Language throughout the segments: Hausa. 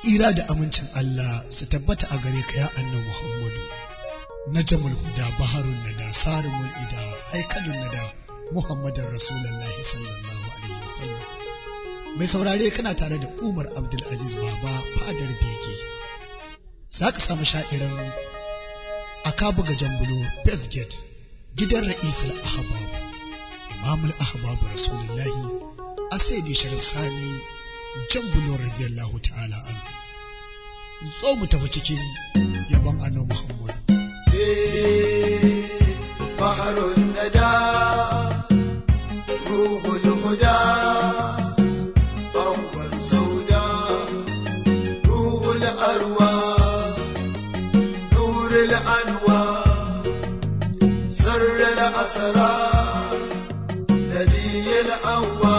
tsira da amincin Allah su tabbata a gare ka ya annabi Muhammadu najmul huda baharun nada sarimul ida haikalun nada Muhammadin Rasulullahi sallallahu alaihi wasallam. Mai saurare kana tare da Umar Abdulaziz Baba fadar bege. Za ka samu sha'irin Akabu ga Jambulo Best Gate gidan Ra'isul Ahbab Imamul Ahbab Rasulullahi Asidi Sharif Sani Jambulo radiyallahu ta'ala anhu. Zo mu tafi cikin yabon annabi Muhammad. Baharun nada ruhul huda awwal sauda ruhul arwa nurul anwa sirrul asrar nabiyul awwa.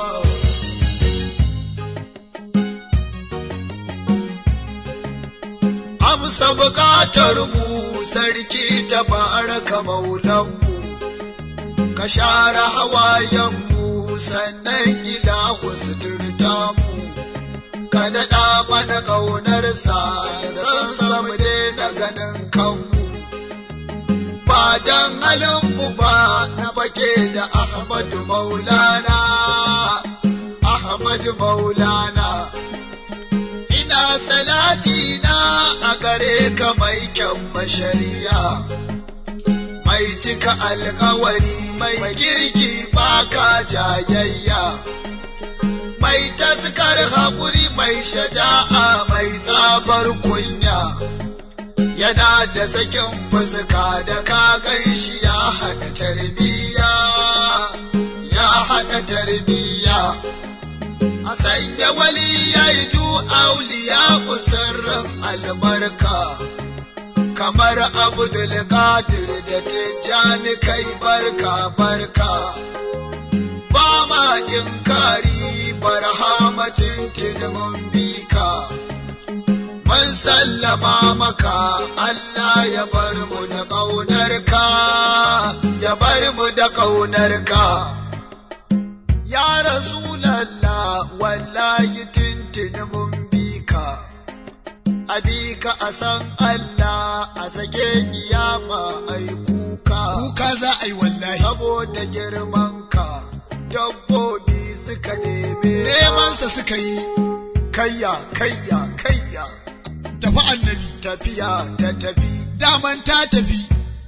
Amsa buƙatar mu sarki tabaraka maulanmu, ka share hawayenmu sannan ilahu suturta mu, ka daɗa mana ƙaunarsa da san samu daina ganin kanmu. Ba don halinmu ba na bake da Ahmadu Maulana, Ahmadu Maulana. Ina salatina a gare ka mai kyan bashariya, mai cika alkawari, mai kirki baka jayayya, mai taskar haƙuri, mai shaja'a, mai tsabar kunya, yana da sakin fuska da ka ganshi ya haɗa tarbiyya, ya haɗa tarbiyya. A sanya wali ya yi auliya sirrin albarka, kamar Abdul Qadir da Tijjani kai barka barka. Ba ma inkari barhamatin mun bika, mun sallama maka Allah ya bar mu da ƙaunarka, ya bar mu da ƙaunarka. Ya Rasulallah wallahi tintin mun bika, a bika a san Allah a sake kiyama ai kuka. Kuka za a yi wallahi. Saboda girmanka dabbobi suka neme nemansa suka yi. Kayya kayya kayya. Tafi annabi. Tafiya ta tafi. Daman ta tafi.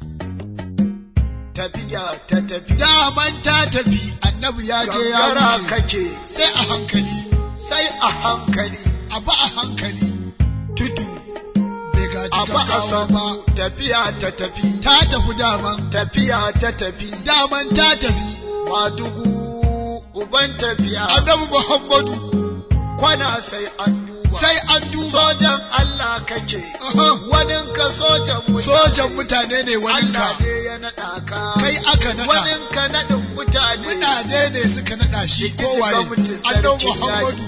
Tafiya ta tafi. Daman ta tafi. Annabi ya je ya wuce. Kake. Sai a hankali. Sai a hankali. Abu a hankali. Tudu bai gaji gaggawa ba. Tafiya ta tafi. Ta tafi daman. Tafiya ta tafi. Daman ta tafi. Madugu uban tafiya. Annabi Muhammadu. Kwana sai an duba. Sai an duba. Sojan Allah kake. Waninka sojan mutane. Sojan mutane ne waninka. Allah ne ya naɗa ka. Kai aka naɗa. Waninka naɗin mutane. Mutane ne suka naɗa shi kowaye. Annabi Muhammadu.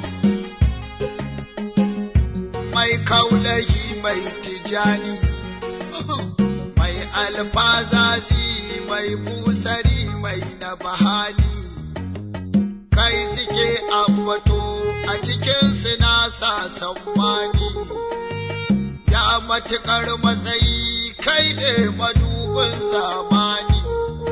Mai kaulayi mai tijani, mai alfazazi, mai busari, mai nabahani, kai suke ambato a cikin sinasa sammani. Ya matuƙar matsayi kai ne madubin zamani.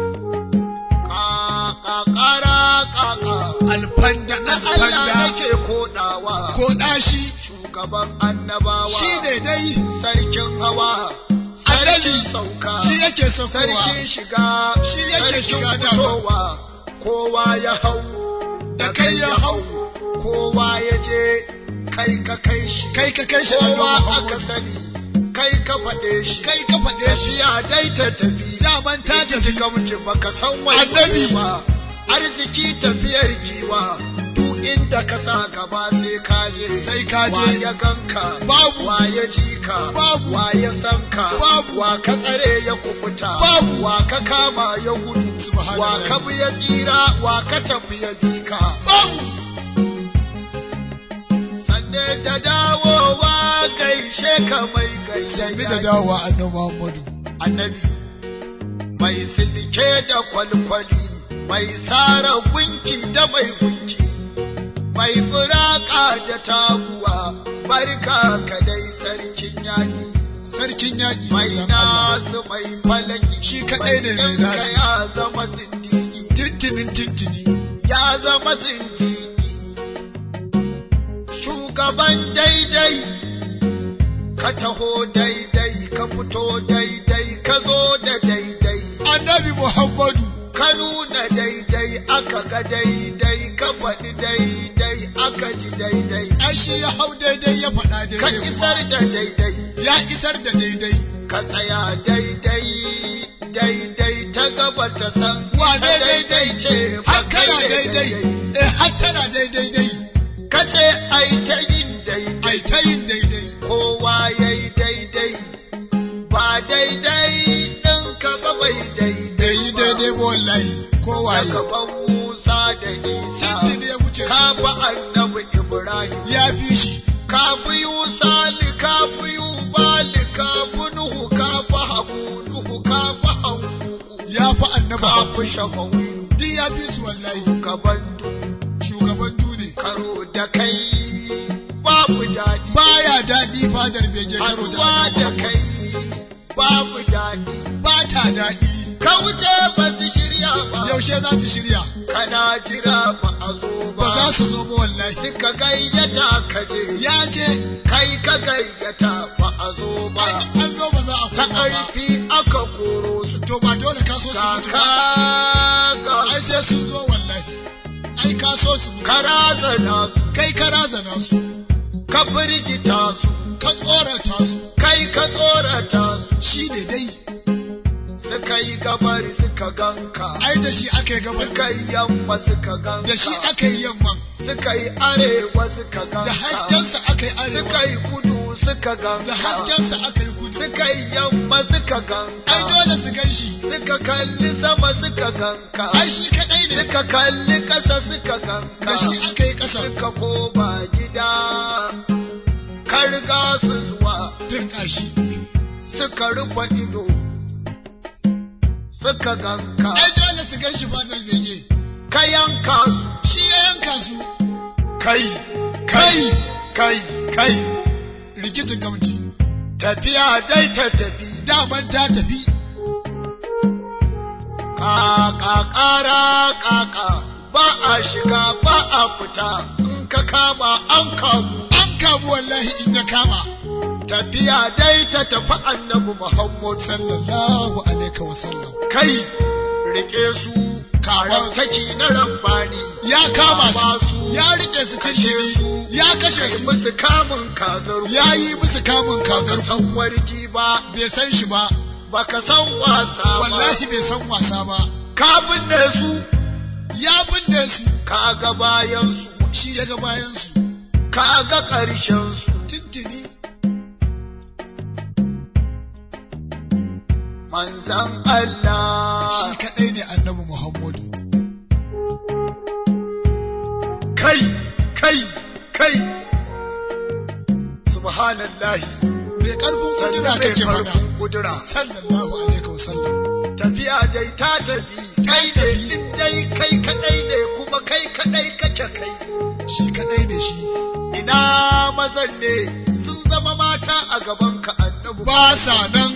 Ƙaƙara ƙaƙa alfanda Allah yake koɗawa. Koɗa shi. Gaban annabawa shi ne dai sarkin hawa, sarkin sauka, shi yake saukowa, sarkin shiga, shi yake shiga da kowa ya hau da kai ya hau, kowa ya je kai ka kai shi, kowa aka sani kai ka faɗe shi, tafiya dai ta tafi, daman ta tafi gamci baka san wani ba, arziki tafiyar giwa. Inda ka sa gaba sai kaje, wa ya ganka, babu, wa ya ji ka, babu, wa ya san ka, babu, wa ka tsare ya kubuta, babu, wa ka kama ya gudu, wa ka bi ya tsira, wa ka tafi ya bi ka, babu. Sanne da dawowa gaishe ka mai gaishe. Sanne da dawowa annabi Muhammadu. Annabi mai silke da kwalkwali, mai sara gunki da mai gunki. Mai buraka da taguwa, barka ka dai sarkin yaƙi. Sarkin yaƙi Mai nasu mai falaki. Shi kaɗai ne mai nasu. Ya zama zindigi. Tintini. Ya zama zindigi. Shugaban daidai. Ka taho daidai, ka fito daidai, ka zo da daidai. Annabi Muhammadu. Ka nuna daidai, aka ga daidai, ka faɗi daidai, aka ji daidai. Ai shi ya hau daidai ya faɗa daidai. Ka isar da daidai. Ya isar da daidai. Ka tsaya daidai, daidai ta gaba ta san. Wane daidai ce, har tana daidai. Har tana daidai. Ka ce ai ta yin daidai. Ai ta yin daidai. Kowa ya yi daidai. Ba daidai ɗinka ba bai daidai. Bai yi daidai ba wallahi. Kowa ya. Gaban Musa da Isa. Tintini ya wuce Ka fi annabi Ibrahim. Ya fi shi. Ka fi Yusali, ka fi Yubali, ka fi Nuhu, ka fi Habu, ka fi Hanku. Ya fi annabi. Ka fi Shafawi. Duk ya fi su wallahi. Shugaban dune. Karo da kai babu daɗi. Baya daɗi fadar bege karo da kai babu daɗi. Ba ta daɗi. Ka wuce ba su shirya ba. Yaushe za su shirya? Kana jira ba a zo ba. Ba za su zo ba wallahi. Suka gayyata ka je. Ya je. Kai ka gayyata ba a zo ba. An zo ba za a ta koma ba. ƙarfi aka koro su. To ba dole ka so su mutu ba. Ai sai sun zo wallahi. Ai ka so su mutu. Ka razana su. Kai ka razana su. Ka firgita su. Ka tsorata su. Kai ka tsorata su. Shi ne dai. Suka yi gabari suka ganka. Ai da shi aka yi gabar. Suka yi yamma suka ganka. Da shi aka yi yamman. Suka yi arewa suka ganka. Da haskensa aka yi arewa. Suka yi kudu suka ganka. Da haskensa aka yi kudu. Suka yi yamma suka ganka. Ai dole su gan shi. Suka kalli sama suka ganka. Ai shi kaɗai ne. Suka kalli ƙasa suka ganka. Da shi aka yi ƙasa. Suka koma gida. Ka riga su zuwa. Turka shi. Suka rufe ido. Suka ganka. Ai dole su gan shi fadar bege. Ka yanka su. Shi ya yanka su. Kai. Rikicin gamji. Tafiya dai ta tafi. Daman ta tafi. Kaka. Ba a shiga ba a fita. In ka kama an kamu. An kamu wallahi in ya kama. Tafiya dai ta tafi annabi Muhammad Sallallahu alaihi wa sallam. Kai rike su karan saki na rabbani. Ya kama su. Ya rike su kashe su. Ya kashe su. Musu kamun kazar. Ya yi musu kamun kazar. San warki ba. Bai san shi ba. Baka san wasa ba. Wallahi bai san wasa ba. Ka binne su. Ya binne su. Ka ga bayan su. Shi ya ga bayan su. Ka ga ƙarshen su. Tintini. Manzan Allah. Shi kaɗai ne annabi Muhammadu. Kai. Subhanallahi. Mai ƙarfin kudura kake fada. Kudura. Sallallahu alaihi wa sallam. Tafiya dai ta tafi. Kai dai kai kaɗai ne kuma kai kaɗai kace kai. Shi kaɗai ne shi. Ina mazan ne sun zama mata a gaban ka annabi. Ba sa nan.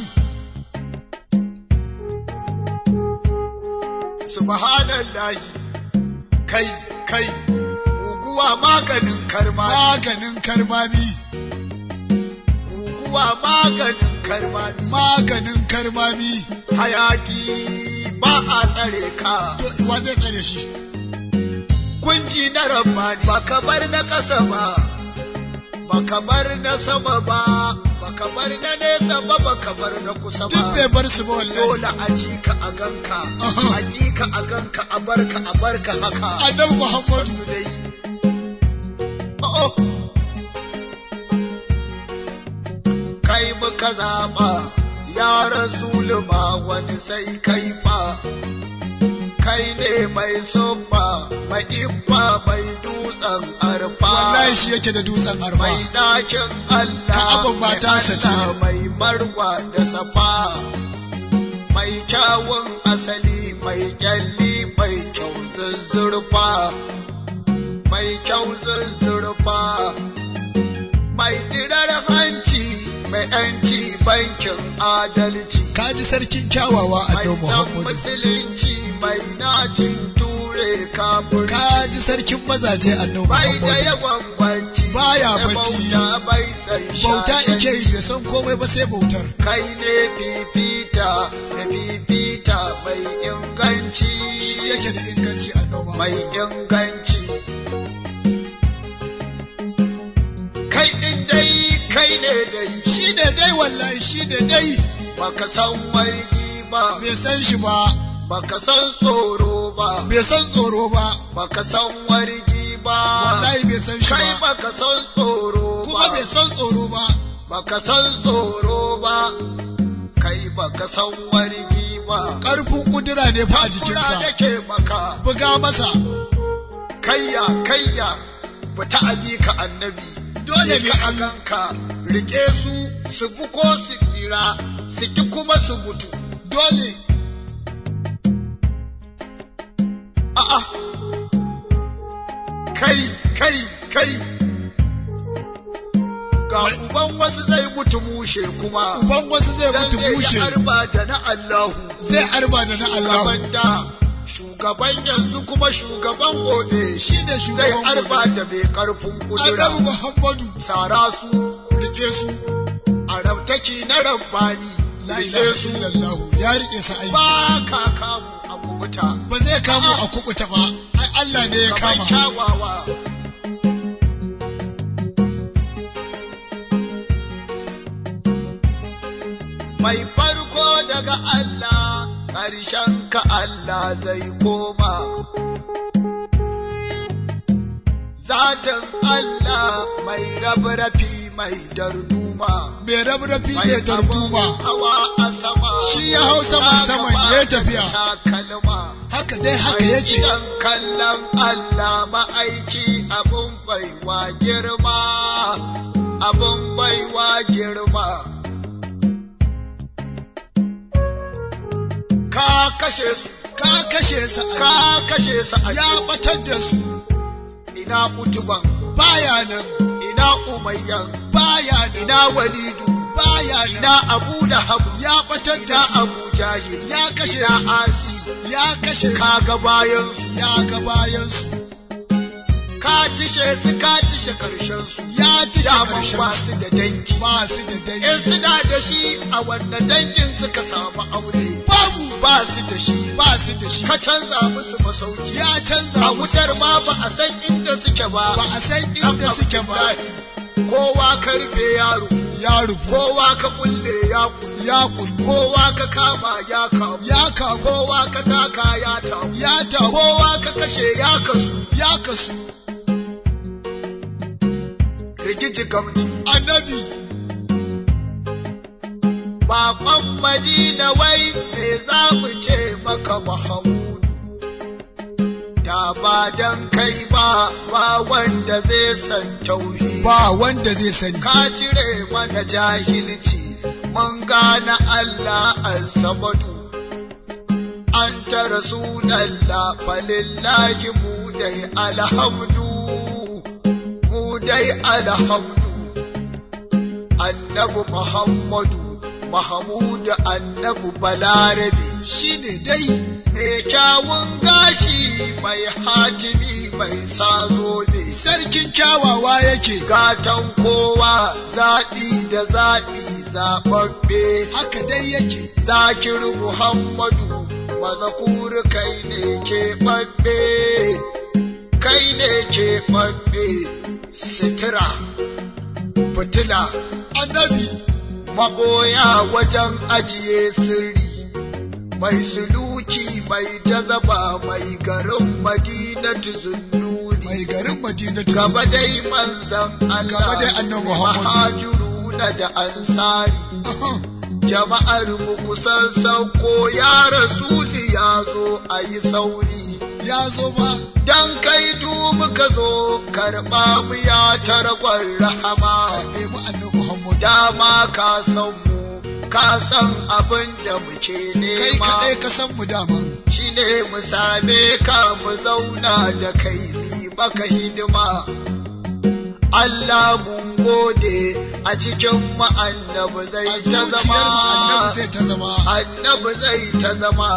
Subhanallahi. Kai. Guguwa maganin karmami. Maganin karmami. Guguwa maganin karmami. Maganin karmami. Hayaki ba a tsare ka. To wa zai tsare shi? Kunji na rabbani. Baka bar na ƙasa ba. Baka bar na sama ba. Baka bar na nesa ba. Baka bar na kusa ba. Duk bai bar su ba wallahi. Dole a ji ka a ganka. A ji ka a ganka a barka haka. Annabi Muhammadu. Dai. Kai muka zaɓa. Ya Rasulu ba wani sai kai fa. Kai ne mai sofa, mai ibba, mai dutsen arfa. Wallahi shi yake da dutsen arfa. Mai ɗakin Allah. Ka'aban matarsa ce. Mai marwa da safa. Mai kyawun asali, mai kyalli, mai kyau zuzzurfa. Mai kyau zuzzurfa. Mai bankin adalci. kaji sarkin kyawawa annabi Muhammadu. Mai musulunci mai nacin ture kafirci. kaji sarkin mazaje annabi Muhammadu. Bai da yawan bacci. Baya bacci. Bauta bai sai bauta yake yi bai san komai ba sai bautar. Kai ne fifita mai inganci. Shi yake da inganci annabi mai inganci. Kai din dai kai ne dai. Shi ne dai wallahi shi ne dai. Baka san wargi ba. Bai san shi ba. Baka san tsoro ba. Bai san tsoro ba. Baka san wargi ba. Wallahi bai san shi ba. Kai baka san tsoro ba. Kuma bai san tsoro ba. Baka san tsoro ba. Kai baka san wargi ba. Ƙarfin kudura ne fa a jikinsa. Kudura yake maka. Buga masa. Kayya fita abi ka annabi. Dole ne a ganka. Rike su buko su tsira, su ki kuma su mutu. Dole. A'a. Kai. Ga uban wasu zai mutu mushe kuma. Uban wasu zai mutu mushe. Zai arba da na Allahu. Zai arba da na Allahu. Shugaban yanzu kuma shugaban gobe. Shi ne shugaban gobe. Zai arba da mai karfin kudura. Annabi Muhammadu. Sara su. Rike su. Arabtaki na rabbani. Rike su. Ya rike sa aiki. Ba ka kamu a kubuta. Ba zai kamu a kubuta ba. Ai Allah ne ya kama. Kyawawa. Mai farko daga Allah, ƙarshen ka Allah zai koma. Zatin Allah mai rabrafi mai darduma. Mai rabrafi mai darduma. Hawa a sama. Shi ya hau saman ya tafiya. Haka dai haka yake. Idan kallon Allah ma'aiki abun baiwa girma. Abun baiwa girma. Ka kashe su ya batar da su. Ina utuban baya nan. Ina umayyan baya nan. Ina walidu baya nan. Ina abu lahab ya batar da su. Ina abu jahil ya kashe ina su. asi ya kashe su. Ka ga bayan su. Ya ga bayan su. Ka tishe su ka tishe karshen su. Ya tishe karshen ba su da dangi. Ba su da dangi. In suna da shi a wannan dangin suka samu aure. Babu. Ba su da shi. Ba su da shi. Ka canza musu masauki. Ya canza a wutar ma ba a san inda suke ba. Ba a san inda suke ba. Kowa ka rufe yaro. Ya rufu. Kowa ka kulle ya kullu. Ya kullu. Kowa ka kama ya kamu. Ya kamu. Kowa ka taka ya tamu. Ya tamu. Kowa ka kashe ya kasu. Ya kasu. Rigiji gamji. Annabi. Baƙon Madina wai me za mu ce maka Mahamudu. Da ba dan kai ba wanda zai san tauhidi. Ba wanda zai sani. Ka cire mana jahilci mun gane Allah as-samadu. Anta rasulallah falillahi mu dai alhamdu. Mu dai alhamdu. Annabi Muhammadu Mahmud annabi Balarabe shine dai mai kyawun gashi mai hatimi mai sazo ne. Sarkin kyawawa yake. Gatan kowa zaɓi da zaɓi zaɓaɓɓe. Haka dai yake. Zakir Muhammadu mazakur kai ne keɓaɓɓe. Kai ne keɓaɓɓe. Sitira fitila annabi. Magoya wajen ajiye sirri. Mai suluki mai jazaba mai garin Madinatu Zunnuri. Mai garin Madinatu. Gaba dai manzan Allah. Gaba dai annabi Muhammad. Mahajiruna da ansari. Jama'ar mu kusan sauko ya Rasuli ya zo a yi sauri. Ya zo ba. Dan kai du muka zo karɓa mu ya tarkon rahama. Karɓe mu annabi Muhammad. Dama ka san mu. Ka san abin da muke nema. Kai kaɗai ka san mu dama. Shi ne mu same ka mu zauna da kai mi baka hidima. Allah mun gode a cikin mu annabi zai ta zama, annabi zai ta zama.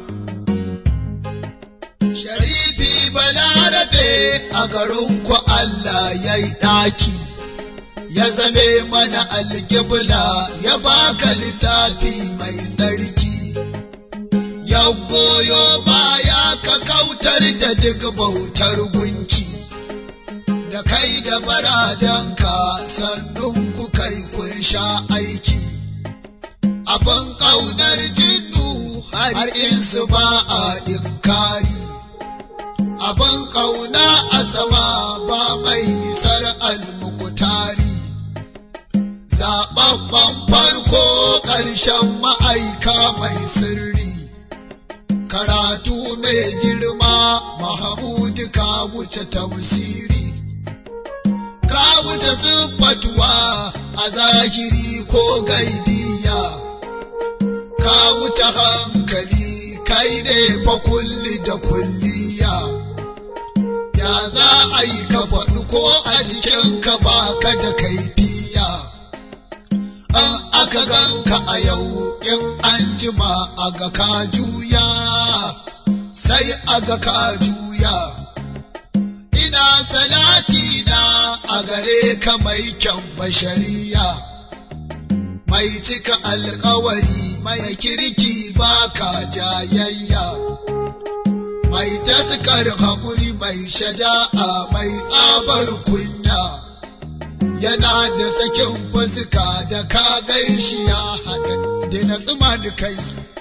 Sharifi Balarabe a garinku Allah ya yi ɗaki, ya zame mana alƙibla, ya baka littafi mai tsarki, ya goyo baya ka kautar da duk bautar gunki, da kai da baradanka sannun ku kai kun sha aiki, abin ƙaunar jinnu har insu ba a inkari. Abin ƙauna a sama ba mai isar almukutari, zaɓaɓɓen farko ƙarshen ma'aika mai sirri, karatu mai girma Mahamudu ka wuce tafsiri, ka wuce siffatuwa a zahiri ko gaibiya, ka wuce hankali kai ne fa kulli da kulliya. Ya za a yi ka faɗi ko a jikinka ba ka da kaifiya, an aka ganka a yau in an jima a ga ka juya, sai a ga ka juya. Ina salati na a gare ka mai kyan bashariya, mai cika alƙawari mai kirki ba ka jayayya, mai taskar haƙuri mai shaja'a mai tsabar kunya, yana da sakin fuska da ka gaishi ya haɗa da na tsuma da kai.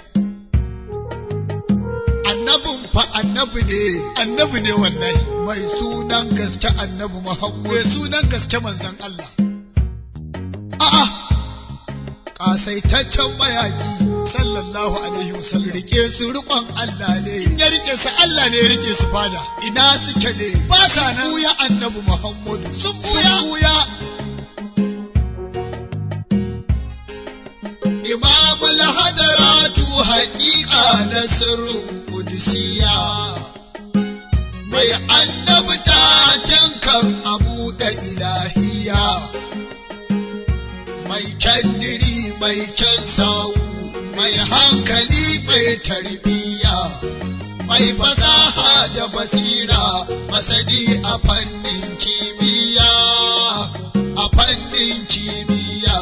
Annabin fa annabi ne wallahi, mai sunan gaske annabi Muhammad, mai sunan gaske manzon Allah. A'a, ƙasaitaccen mayaƙi sallallahu alaihi wasallam, rike su riƙon Allah ne, in ya rike su Allah ne ya rike su fada, ina suke ne ba sa nan, buya annabi Muhammadu sun buya. Imamul hadaratu haƙiƙa na sirrin qudsiya, mai annabta tankan abu da ilahiya, mai kyandiri mai kyan sawu, mai hankali mai tarbiya, mai fasaha da basira, masani a fannin kimiyya, a fannin kimiyya.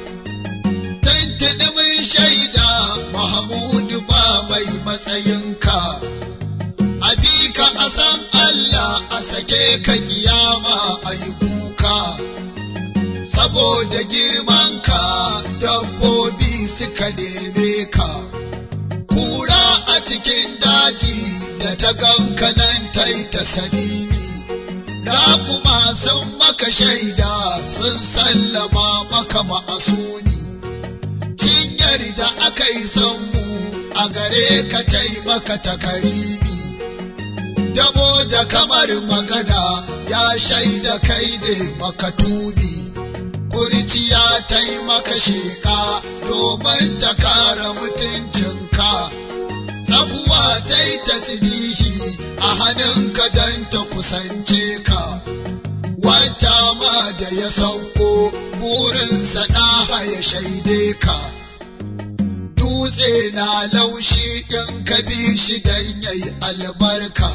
Tantane mun shaida Mahamudu ba mai matsayinka, a bi ka a san Allah, a sake ka kiyama a yi kuka, saboda girmanka dabbobi suka neme ka, kura a cikin daji da ta ganka nan ta yi ta sanini, da kuma sun maka shaida sun sallama maka ma'asuni, cinyar da aka yi sanmu a gare ka taimaka takarimi, damo da kamar magana ya shaida kai ne makatuni, kurciya ta yi maka sheƙa domin ta kare mutuncinka, tsakuwa ta yi tasbihi a hannunka don ta kusance ka, wata ma da ya sauko burinsa ɗaha ya shaide ka, dutse na laushi in ka bi shi don yayi albarka,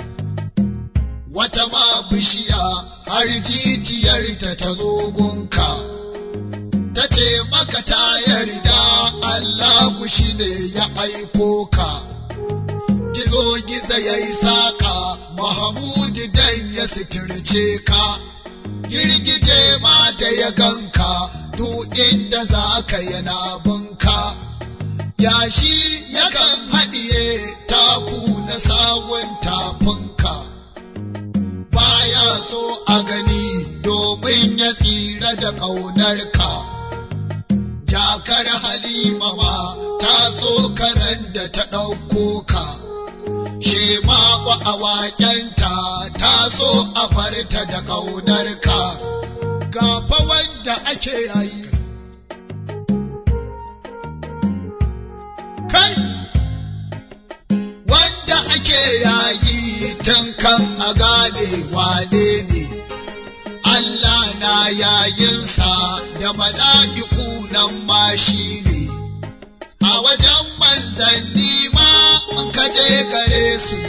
wata ma bishiya har jijiyarta ta zo gunka, ta ce maka ta yarda Allah shi ne ya aiko ka, gizo-gizo ya yi saƙa Mahamudu dan ya suturce ka, girgije ma da ya ganka duk inda za ka yana bunka, yashi yakan haɗiye taku na sawun tafinka, baya so a gani domin ya tsira da ƙaunarka, jakar Halima ma ta so karen da ta ɗauko ka, Shema'u a waƙenta ta so a farta da ƙaunarka, gafa wanda ake yayi. Kai, wanda ake yayi tun kan a gane wane ne, Allah na yayinsa da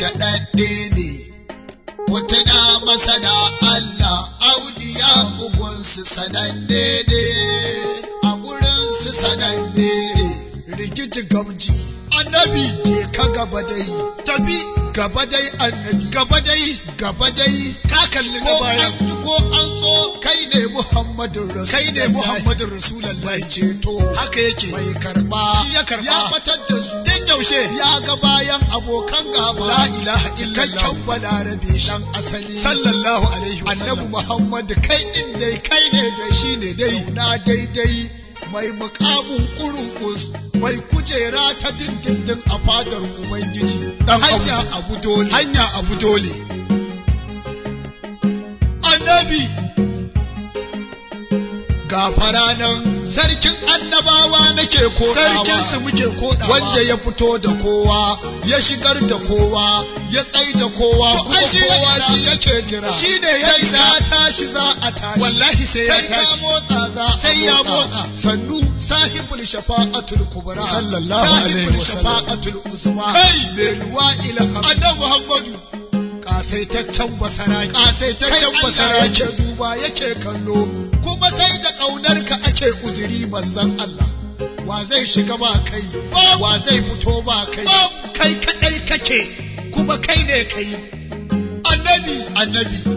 da ɗaɗɗe ne, mutuna masana Allah, auliya ugunsu sananne ne, a gurinsu sananne ne, rikici gamji, annabi je ka gaba dai, tafi gaba dai annabi, gaba dai, ka kalli na bayan. Ko an so kai ne Muhammadun Rasulullahi ceto, haka yake mai karba, shi ya karba, ya batar da su, tun yaushe ya ga bayan abokan gaba, la ilaha illallah, kan balarabe shan asali, sallallahu alaihi wasallam, annabi Muhammad kai din dai, kai ne dai, shi ne dai, na daidai, mai mukamin kurunkus, mai kujera ta dindindin a fadar Ubangiji, hanya abu dole. Annabi gafara nan sarkin annabawa nake kodawa, sarkinsu muke kodawa, wanda ya fito da kowa, ya shigar da kowa, ya tsai da kowa, kuma kowa shi yake jira, shi ne ya tashi za a tashi, wallahi sai ya tashi, sai ya motsa, sannu sahibul shafa'atul kubra, sallallahu alaihi wasallam, shafa'atul uzma, kai leluwa ila annabi Muhammadu, kasaitaccen basara yake duba, yake kallo, kuma sai da ƙaunarka ake uzuri manzon Allah. Wa zai shiga ba kai, wa zai fito ba kai, kai kaɗai kake, kuma kai ne kai. Annabi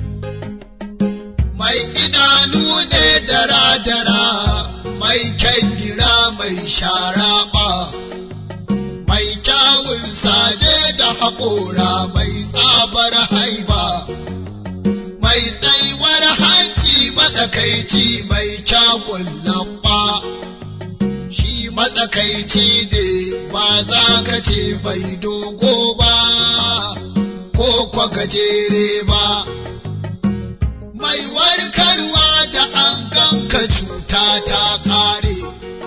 mai idanu ne dara-dara, mai kyan gira, mai sharaɓa, mai kyawun saje da haƙora, mai tsabar haiba, mai tsaiwar hanci matsakaici, mai kyawun lamba, shi matsakaici ne, ba za ka ce mai dogo ba, ko kwa gajere ba, mai warkarwa da an ganka cuta ta ƙare,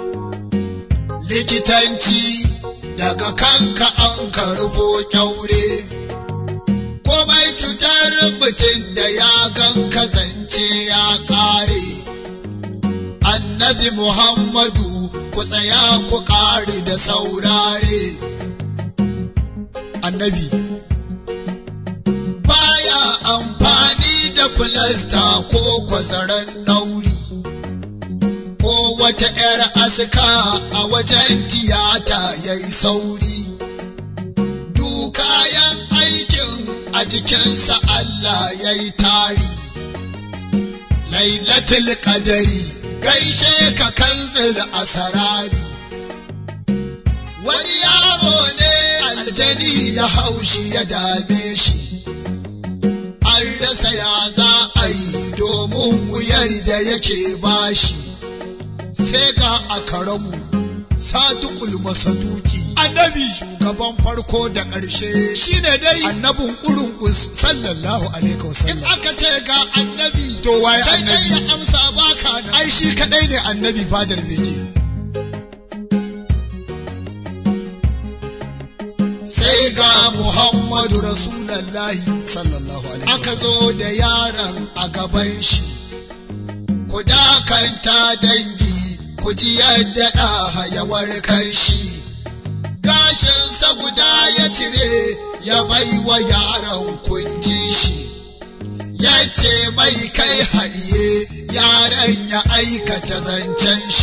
likitanci daga kanka an karbo kyaure, komai cutar mutum da ya ganka zance ya ƙare. Annabi Muhammadu ku tsaya ku ƙare da saurare. Annabi baya amfani da filasta ko kwazaran nauri, ko wata ‘yar aska a wajen tiyata ya yi sauri, kayan aikin a jikinsa Allah ya yi tari, lailatul qadari gaishe ka kanzil asarari, wani yaro ne aljani ya haushi ya dame shi, an rasa ya za a yi domin wuyar da yake bashi, sai ga akaramu Sadiqul Masaduki, annabi shugaban farko da ƙarshe, shine dai annabin ƙurunƙus, sallallahu alaihi wasallam. In aka ce ga annabi, to waye annabi? Sai ya amsa baka nan. Ai shi kadai ne annabi fadar bege. Sai ga Muhammadu Rasulullahi, sallallahu alaihi wasallam, aka zo da yaron a gaban shi, ku dakanta dangi, ku ji yadda ɗaha ya warkar shi, gashinsa guda ya cire ya bai wa yaron kunji shi, ya ce mai kai haɗiye, yaron ya aikata zancen shi,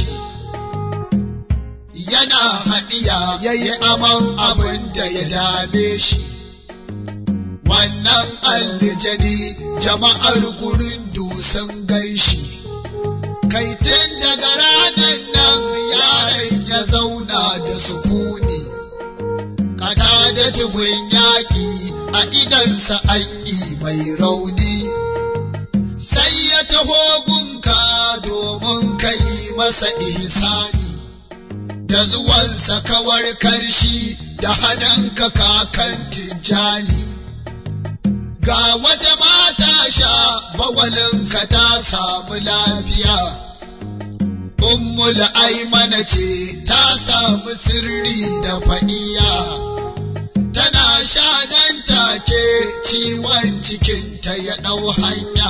yana haɗiya ya yi aman abin da ya dame shi. Wannan aljani jama'ar gurin dusan ganshi, kai tun daga ranar nan yaron ya zauna da sukuni, kata da tugun yaƙi a idansa an yi mai rauni, sai ya taho gunka domin ka yi masa ihsani, da zuwansa kawar karshi da hannunka kakan tijjani. Ga wata mata sha bawalinka ta samu lafiya, Ummul Aimana ce ta samu sirri da fa'iya, tana sha nan take ciwon cikinta ya ɗau hanya.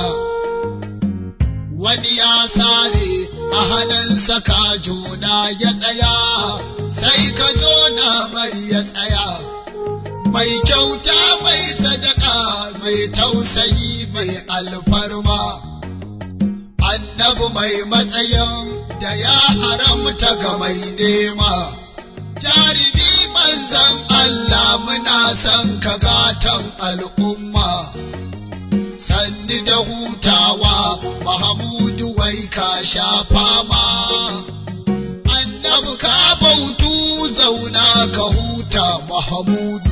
Wani ya sare a hannunsa ka jona ya tsaya, sai ka jona mari ya tsaya. mai kyauta mai sadaka mai tausayi mai alfarma, annabi mai matsayin da ya haramta ga mai nema, jarumi manzan Allah muna son ka gatan al'umma, sanni da hutawa Mahamudu wai ka sha fama, annabi ka bautu zauna ka huta Mahamudu,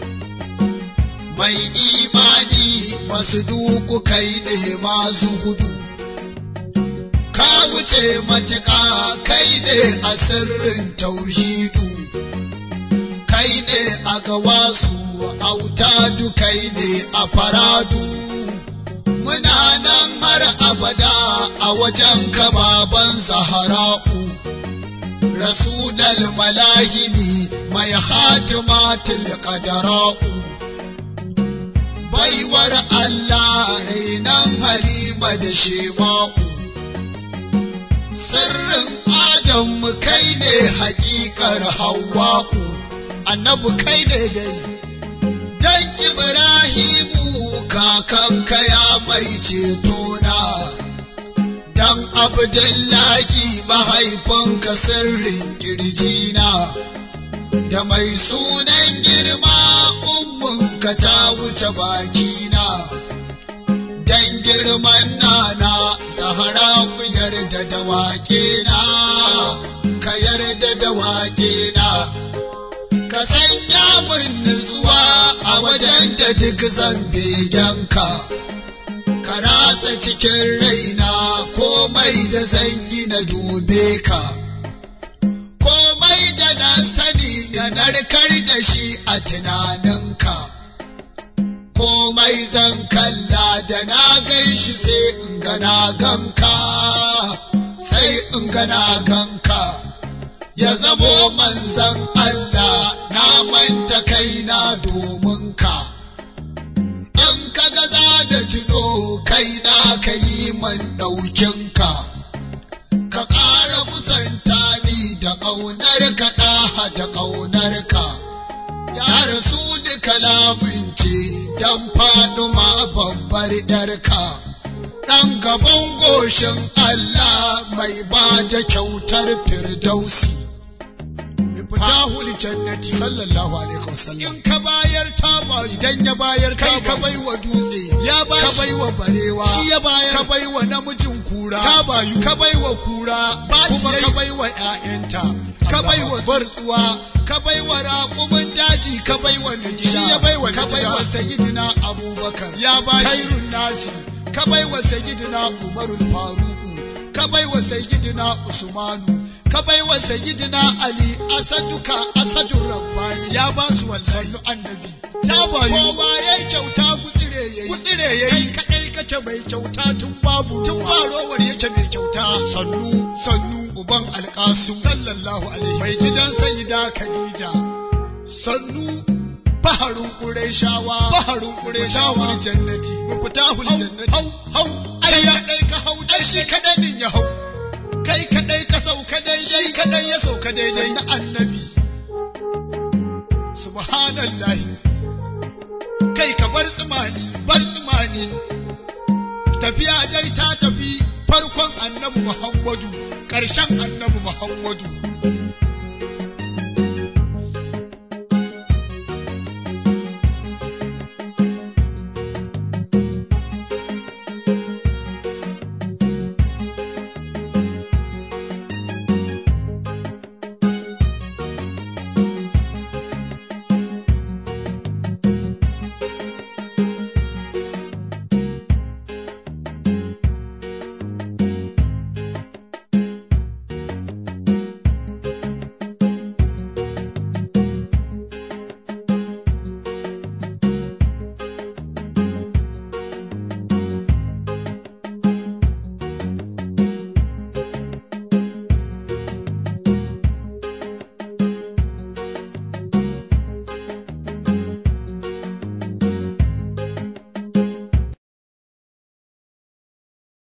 mai imani masu duku kai ne masu hudu, ka wuce matuƙa kai ne a sirrin tauhidu, kai ne a gawasu autadu kai ne a faradu, muna nan har abada a wajen ka baban zahara'u, rasulal malahimi mai hatimatul qadara'u, baiwar Allah rainan halima da shema'u, sirrin Adamu kai ne hakikar Hawwa'u, annabi kai ne dai, dan Ibrahimu kakanka ya mai cetona, dan Abdullahi mahaifinka sirrin kirjina, da mai sunan girma ummunka ta wuce bakina, dan girman nana Zahra ku yarda da waƙena, ka yarda da waƙena, ka sanya min nutsuwa a wajen da duk zan begenka, ka ratsa cikin raina komai da zan yi na dube ka, komai da na sani da narkar da shi a tunaninka, komai zan kalla da na gan shi sai in ga na ganka, sai in ga na ganka, ya zamo manzan Allah na manta kaina domin ka, in ka gaza da tuno kaina ka yi man ɗaukinka, ka ƙara kusanta ni da ƙaunarka ɗaha da ƙaunarka, ya rasu da kalamin ce dan Faduma babbar ‘yarka, ɗan gaban goshin Allah mai ba da kyautar firdausi. Fatahul jannati sallallahu alaihi wasallam, in ka bayar taba idan ya bayar kai ka baiwa dutse, ya ba ka baiwa barewa, shi ya bayar ka baiwa namijin kura, ka bayu ka baiwa kura, kuma ka baiwa ƴaƴanta, ka baiwa bartsuwa, ka baiwa raƙumin daji, ka baiwa najida, shi ya baiwa ka baiwa sayyidina Abubakar, ya ba khairun nasi, ka baiwa sayyidina Umarul Faruku, ka baiwa sayyidina Usmanu, ka baiwa sayyidina Ali, asaduka asadur rabbani, ya ba su wallahi annabi, ta bayu kowa yayi kyauta gutsire yayi kai kadai kace mai kyauta tun babu tun barowar yake mai kyauta, sannu uban alqasim sallallahu alaihi mai gidan sayyida Khadija, sannu baharun qurayshawa jannati mufutahul jannati, hau ai kadai ka hau dai shi kadai din ya hau, kai kadai ka sauka daidai, kadai ya sauka daidai na annabi, subhanallahi, kai ka bar tsimani, tafiya dai ta tafi, farkon annabi Muhammadu, ƙarshen annabi Muhammadu.